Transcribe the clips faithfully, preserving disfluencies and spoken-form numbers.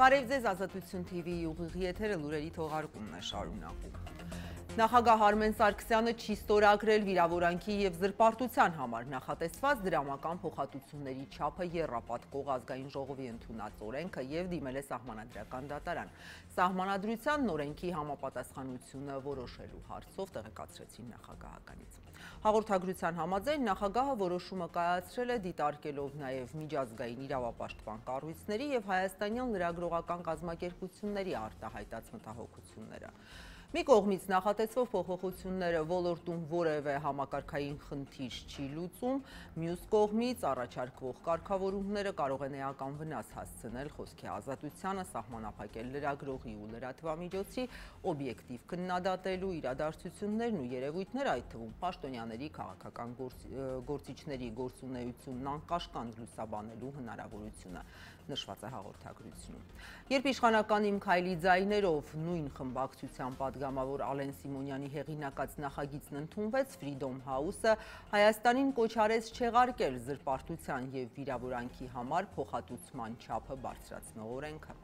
Բարև ձեզ Ազատություն թիվի-ի ուղիղ եթերը լուրերի թողարկումն է շարունակում։ Նախագահ Արմեն Սարգսյանը չի ստորագրել վիրավորանքի և զրպարտության համար նախատեսված դրամական փոխհատուցումների չափը եռապատկող ազգային ժողովի ընդունած օրենքը և դիմել է սահմանադրական դատարան։ Սահմանադրության օրենքի համապատասխանությունը որոշելու հարցով տեղեկացրեցին նախագահականից։ Հաղորդագրության համաձայն նախագահը որոշումը կայացրել է դիտարկելով նաև միջազգային իրավապաշտպան կառույցների և հայաստանյան լրագրողական կազմակերպությունների արտահայտած մտահոգությունները։ Մի կողմից նախատեսվող փոփոխությունները ոլորտում որևէ համակարգային խնդիր չի լուծում, մյուս կողմից առաջարկվող կարգավորումները կարող են էական վնաս հասցնել խոսքի ազատությանը, սահմանափակել լրագրողի ու լրատվամիջոցի օբյեկտիվ քննադատելու իրադարձություններն ու երևույթները, այդ թվում պաշտոնյաների քաղաքական գործիչների գործունեությունն անկաշկանդ լուսաբանելու հնարավորությունը, նշված է հաղորդագրությունում։ Երբ իշխանական Իմ քայլի ձայներով նույն խմբակցության պատգամավոր Ալեն Սիմոնյանի հեղինակած նախագիծն ընդունվեց, Freedom House-ը Հայաստանին կոչ արեց չեղարկել զրպարտության և վիրավորանքի համար փոխհատուցման չափը բարձրացնող օրենքը։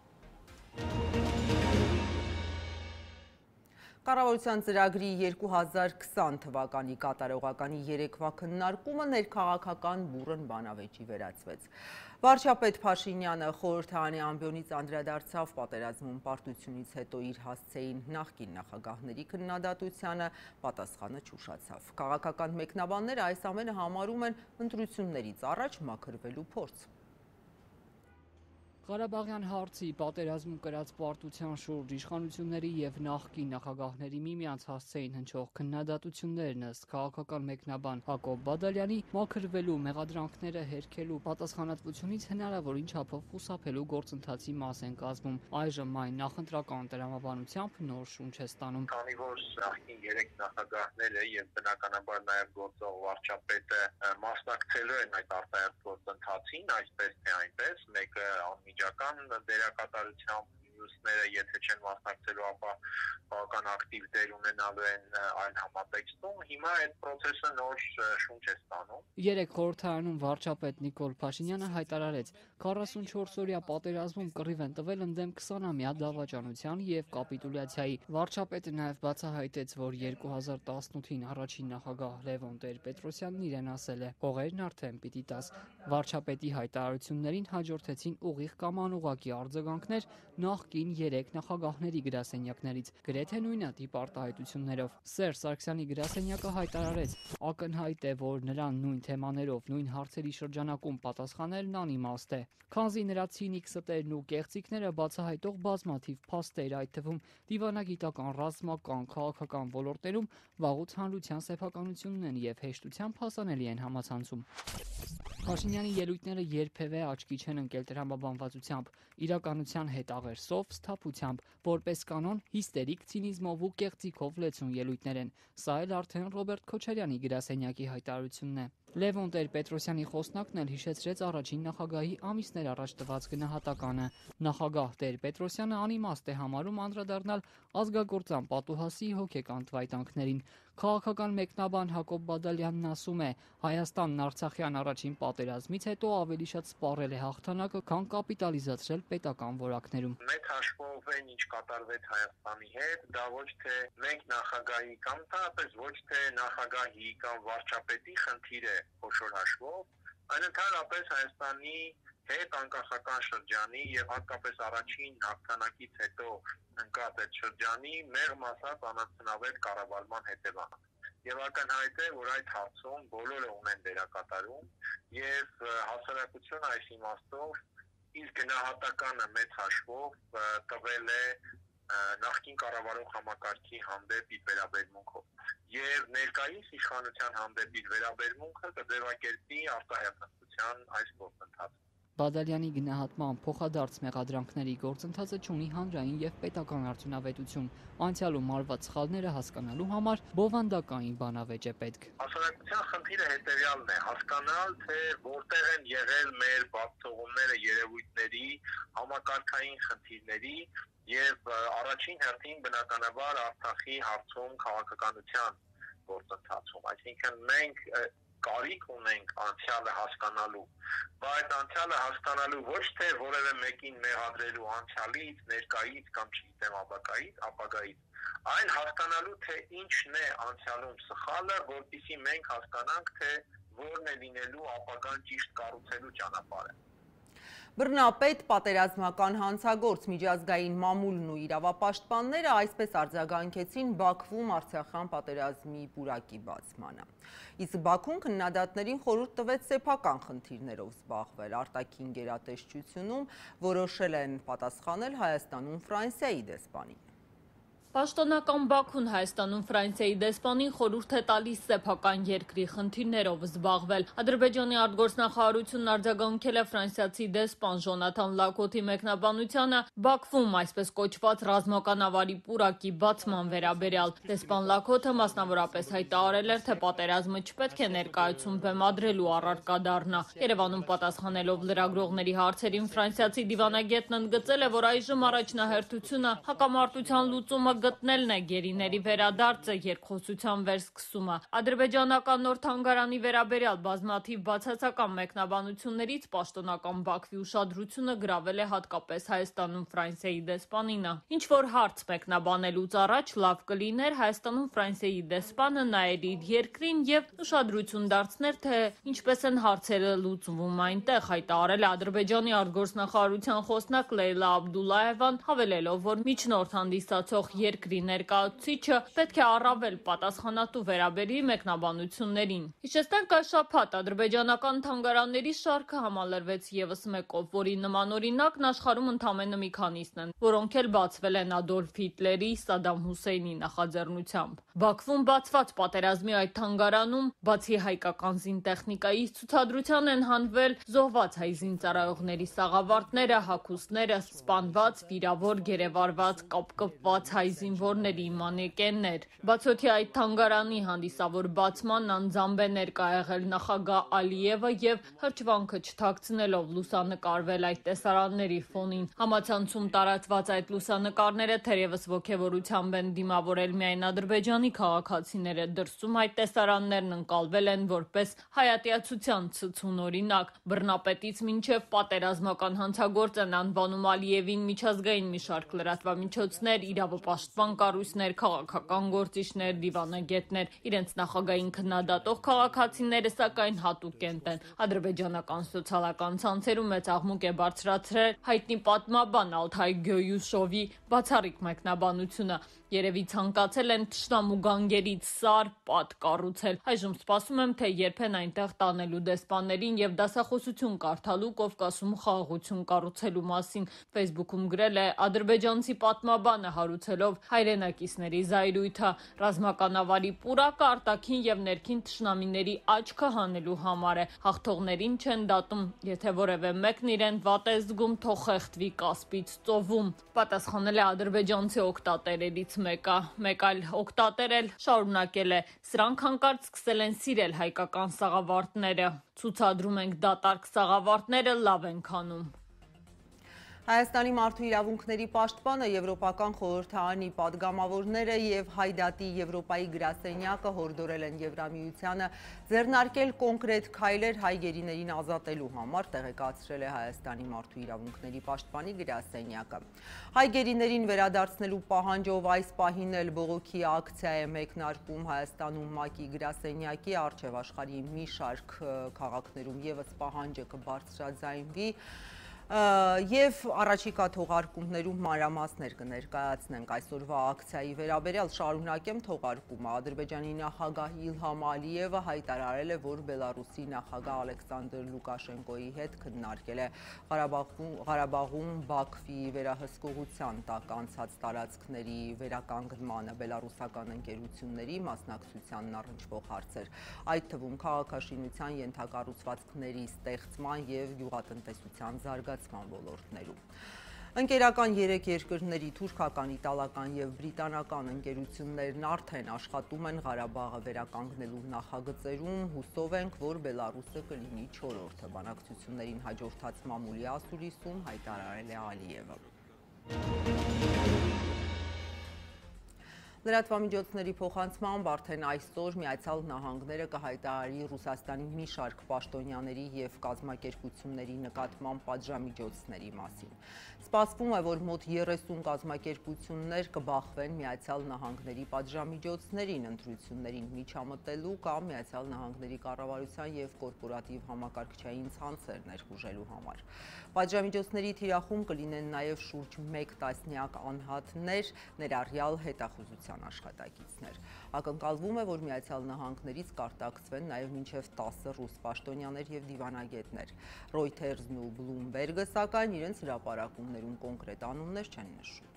Կառավարության ծրագրի երկու հազար քսան թվականի կատարողականի երեկվա քննարկումը ներքաղաքական բուռն բանավեճի վերածվեց։ Վարչապետ Փաշինյանը խորհրդարանի ամբիոնից անդրադարձավ պատերազմում պարտությունից հետո իր հասցեին նախկին նախագահների քննադատությանը, պատասխանը չուշացավ։ Քաղաքական մեկնաբանները այս ամենը համարում են ընտրություններից առաջ մաքրվելու փորձ։ Ղարաբաղյան հարցի պատերազմում կրած պարտության շուրջ իշխանությունների և նախկին նախագահների միմյանց հասցեին հնչող քննադատություններն ըստ քաղաքական մեկնաբան Հակոբ Բադալյանի մաքրվելու, մեղադրանքները հերքելու, պատասխանատվությունից հնարավորին չափով խուսափելու գործընթացի մաս են կազմում։ Այժմ այն նախընտրական տրամաբանությամբ նոր շունչ է ստանում։ Քանի որ նախկին երեք նախագահները եւ բնականաբար նաեւ գործող վարչապետը մասնակցելու են այդ արտահերթ գործընթացին, այսպես թե այնպես, մեկը անմիջական դերակատարությամբ, մյուսները եթե չեն մասնակցելու, ապա բավական ակտիվ դեր ունենալու են այլ համատեքստում, հիմա այդ process-ը նոր շունչ է ստանում։ Երեք խորհրդարանում վարչապետ Նիկոլ Փաշինյանը հայտարարեց, քառասունչորս-օրյա պատերազմում կռիվ են տվել ընդդեմ քսանամյա դավաճանության և կապիտուլյացիայի։ Վարչապետը նաև բացահայտեց, որ երկու հազար տասնութին առաջին նախագահ Լևոն Տեր-Պետրոսյանն իրեն ասել է. «Հողերն արդեն պիտի տաս»։ Վարչապետի հայտարարություններին հաջորդեցին ուղիղ կամ անուղղակի արձագանքներ նախկին երեք նախագահների գրասենյակներից, գրեթե նույնատիպ արտահայտություններով։ Սերժ Սարգսյանի գրասենյակը հայտարարեց. ակնհայտ է, որ նրան նույն թեմաներով, նույն հարցերի շրջանակում պատասխանելն անիմաստ է, քանզի նրա ցինիկ ստերն ու կեղծիքները բացահայտող բազմաթիվ փաստեր, այդ թվում դիվանագիտական, ռազմական, քաղաքական ոլորտներում վաղուց հանրության սեփականությունն են և հեշտությամբ հասանելի են համացանցում։ Փաշինյանի ելույթները երբևէ աչքի չեն ընկել տրամաբանվածությամբ, իրականության հետ աղերսով, սթափությամբ, որպես կանոն հիստերիկ ցինիզմով ու կեղծիքով լեցուն ելույթներ են։ Սա էլ արդեն Ռոբերտ Քոչարյանի գրասենյակի հայտարարությունն է։ Լևոն Տեր-Պետրոսյանի խոսնակն էլ հիշեցրեց առաջին նախագահի ամիսներ առաջ տված գնահատականը։ Նախագահ Տեր-Պետրոսյանը անիմաստ է համարում անդրադառնալ ազգագործան պատուհասի հոգեկան տվայտանքներին։ Քաղաքական մեկնաբան Հակոբ Բադալյանն ասում է. Հայաստանն Արցախյան առաջին պատերազմից հետո ավելի շատ սպառել է հաղթանակը, քան կապիտալիզացրել պետական որակներում։ Մեծ հաշվով այն, ինչ կատարվեց Հայաստանի հետ, դա ոչ թե մենք նախագահի կամ ընդհանրապես ոչ թե նախագահի կամ վարչապետի խնդիր է խոշոր հաշվով, այլ ընդհանրապես Հայաստանի հետ անկախական շրջանի եւ հատկապես առաջին հաղթանակից հետո ընկած այդ շրջանի մեղմ ասած անարդյունավետ կառավարման հետևանք։ Եվ ակնհայտ է, որ այդ հարցում բոլորը ունեն դերակատարում եւ հասարակությունը այս իմաստով իր գնահատականը մեծ հաշվով տվել է նախկին կառավարող համակարգի հանդեպ իր վերաբերմունքով եւ ներկայիս իշխանության հանդեպ իր վերաբերմունքը կձևակերպի արտահայտության այս գործընթացը։ Բադալյանի գնահատմամբ փոխադարձ մեղադրանքների գործընթացը չունի հանրային և պետական արդյունավետություն։ Անցյալում արված սխալները հասկանալու համար բովանդակային բանավեճ է պետք։ Հասարակության խնդիրը հետևյալն է՝ հասկանալ, թե որտեղ են եղել մեր բացթողումները երևույթների, համակարգային խնդիրների եւ առաջին հերթին բնականաբար Արցախի հարցում քաղաքականության գործընթացում։ Այսինքն մենք կարիք ունենք անցյալը հասկանալու, բայց անցյալը հասկանալու ոչ թե որևէ մեկին մեղադրելու անցյալից, ներկայից կամ չգիտեմ ապագայից, ապագայից, այն հասկանալու թե ինչն է անցյալում սխալը, որպեսզի մենք հասկանանք, թե որն է լինելու ապագան ճիշտ կառուցելու ճանապարհը։ Բռնապետ, պատերազմական հանցագործ, միջազգային մամուլն ու իրավապաշտպանները այսպես արձագանքեցին Բաքվում Արցախյան պատերազմի պուրակի բացմանը։ Իսկ Բաքուն քննադատներին խորհուրդ տվեց սեփական խնդիրներով զբաղվել, արտաքին գերատեսչությունում որոշել են պատասխանել Հայաստանում Ֆրանսիայի դեսպանին։ Պաշտոնական Բաքուն Հայաստանում Ֆրանսիայի դեսպանին խորհուրդ է տալիս սեփական երկրի խնդիրներով զբաղվել։ Ադրբեջանի արտգործնախարարությունն արձագանքել է ֆրանսիացի դեսպան Ժոնաթան Լակոթի մեկնաբանությանը Բաքվում այսպես կոչված ռազմական ավարի պուրակի բացման վերաբերյալ։ Դեսպան Լակոթը մասնավորապես հայտարարել էր, թե պատերազմը չպետք է ներկայացում բեմադրելու առարկա դառնա։ Երևանում պատասխանելով լրագրողների հարցերին ֆրանսիացի դիվանագետն ընդգծել է, որ այժմ առաջնահերթությունը հակամարտության լուծումը գտնելն է, գերիների վերադարձը, երկխոսության վերսկսումը։ Ադրբեջանական նոր թանգարանի վերաբերյալ բազմաթիվ բացասական մեկնաբանություններից պաշտոնական Բաքվի ուշադրությունը գրավել է հատկապես Հայաստանում Ֆրանսիայի դեսպանինը։ Ինչ որ հարց մեկնաբանելուց առաջ լավ կլիներ Հայաստանում Ֆրանսիայի դեսպանը նայեր իր երկրին եւ ուշադրություն դարձներ, թե ինչպես են հարցերը լուծվում այնտեղ, հայտարարել է Ադրբեջանի արտգործնախարարության խոսնակ Լեյլա Աբդուլլաևան, հավելելով, որ միջնորդ հանդիսացող երկրի ներկայացուցիչը պետք է առավել պատասխանատու վերաբերի մեկնաբանություններին։ Հիշեցնենք, այս շաբաթ ադրբեջանական թանգարանների շարքը համալրվեց եւս մեկով, որի նմանօրինակն աշխարհում ընդամենը մի քանիսն են, որոնք էլ բացվել են Ադոլֆ Հիտլերի, Սադամ Հուսեյնի նախաձեռնությամբ։ Բաքվում բացված պատերազմի այդ թանգարանում, բացի հայկական զինտեխնիկայից, ցուցադրության են հանվել զոհված հայ զինծառայողների սաղավարտները, հագուստները, սպանված, վիրավոր, գերեվարված, կապկպված հայ զինվորների մանեկեններ։ Բացօթյա այդ թանգարանի հանդիսավոր բացմանն անձամբ է ներկա եղել նախագահ Ալիևը եւ հրճվանքը չթաքցնելով լուսանկարվել այդ տեսարանների ֆոնին։ Համացանցում տարածված այդ լուսանկարները թերևս ոգևորությամբ են դիմավորել միայն Ադրբեջանի քաղաքացիները, դրսում այդ տեսարաններն ընկալվել են որպես հայատյացության ցցուն օրինակ։ Բռնապետից մինչև պատերազմական հանցագործ են անվանում Ալիևին միջազգային մի շարք լրատվամիջոցներ, իրավապաշտպան կառույցներ, քաղաքական գործիչներ, դիվանագետներ։ Իրենց նախագահային քննադատող քաղաքացիները սակայն հատուկ կենտ են։ Ադրբեջանական սոցիալական ցանցերում մեծ աղմուկ է բարձրացրել հայտնի պատմաբան Ալթայ Գյոյուսովի բացառիկ մեկնաբանությունը։ Երևի ցանկացել են թշնամու գանգերից սար պատ կառուցել։ Այժմ սպասում եմ, թե երբ են այնտեղ տանելու դեսպաններին եւ դասախոսություն կարդալու Կովկասում խաղաղություն կառուցելու մասին։ Facebook-ում գրել է ադրբեջանցի պատմաբանը, հարուցելով հայրենակիցների զայրույթը։ Ռազմական ավարի պուրակը արտաքին եւ ներքին թշնամիների աչքը հանելու համար է։ Հաղթողներին չեն դատում, եթե որևէ մեկն իրեն վատ է զգում, թող խեղդվի կասպից ծովում։ Պատասխանել է ադրբեջանցի օկտատերերից մեկը։ Մեկ այլ օկտատեր էլ շարունակել է. սրանք հանկարծ սկսել են սիրել հայկական սաղավարտները։ Ցուցադրում ենք դատարկ սաղավարտները, լավ ենք անում։ Հայաստանի մարդու իրավունքների պաշտպանը, Եվրոպական խորհրդարանի պատգամավորները եւ Հայդատի Եվրոպայի գրասենյակը հորդորել են Եվրամիությանը ձեռնարկել կոնկրետ քայլեր հայ գերիներին ազատելու համար, տեղեկացրել է Հայաստանի մարդու իրավունքների պաշտպանի գրասենյակը։ Հայ գերիներին վերադարձնելու պահանջով այս պահին էլ բողոքի ակցիա է մեկնարկում Հայաստանում ՄԱԿ-ի գրասենյակի առջև, աշխարհի մի շարք քաղաքներում եւս պահանջը կբարձրաձայնվի։ Եվ առաջիկա թողարկումներում մանրամասներ կներկայացնենք այսօրվա ակցիայի վերաբերյալ, շարունակեմ թողարկումը։ Ադրբեջանի նախագահ Իլհամ Ալիևը հայտարարել է, որ Բելարուսի նախագահ Ալեքսանդր Լուկաշենկոյի հետ քննարկել է Ղարաբաղում Բաքվի վերահսկողության տակ անցած տարածքների վերականգնմանը բելարուսական ընկերությունների մասնակցությանն առնչվող հարցեր, այդ թվում քաղաքաշինության ենթակառուցվածքների ստեղծման եւ գյուղատնտեսության զարգացման ոլորտներում։ Ընկերական երեք երկրների թուրքական, իտալական եւ բրիտանական ընկերություններն արդեն աշխատում են Ղարաբաղը վերականգնելու նախագծերում, հուսով ենք, որ Բելարուսը կլինի չորրորդը։ Բանակցություններին հաջորդած մամուլի ասուլիսում հայտարարել է Ալիևը։ Լրատվամիջոցների փոխանցմամբ արդեն այսօր Միացյալ Նահանգները կհայտարարի Ռուսաստանի մի շարք պաշտոնյաների և կազմակերպությունների նկատմամբ պատժամիջոցների մասին։ Սպասվում է, որ մոտ երեսուն կազմակերպություններ կբախվեն Միացյալ Նահանգների պատժամիջոցներին, ընտրություններին միջամտելու կամ Միացյալ Նահանգների կառավարության և կորպորատիվ համակարգչային ցանցեր ներխուժելու համար։ Պատժամիջոցների թիրախում կլինեն նաև շուրջ մեկ տասնյակ անհատներ, ներառյալ հետախուզության աշխատակիցներ։ Ակնկալվում է, որ Միացյալ Նահանգներից կարտաքսվեն նաև մինչև տասը ռուս պաշտոնյաներ և դիվանագետներ։ Reuters-ն ու Bloomberg-ը, սակայն, իրենց հրապարակումներում կոնկրետ անուններ չեն նշում։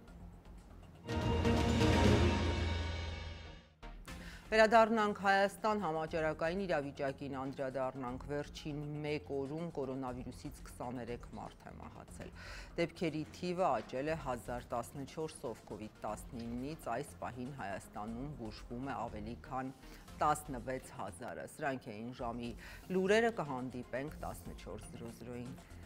Վերադառնանք Հայաստան, համաճարակային իրավիճակին անդրադառնանք։ Վերջին մեկ օրում կորոնավիրուսից քսաներեք մարդ է մահացել։ Դեպքերի թիվը աճել է հազար տասնչորսով, կովիդ տասնինից այս պահին Հայաստանում բուժվում է ավելի քան տասնվեց հազարը։ Սրանք էին ժամի լուրերը, կհանդիպենք տասնչորս զրո զրոյին։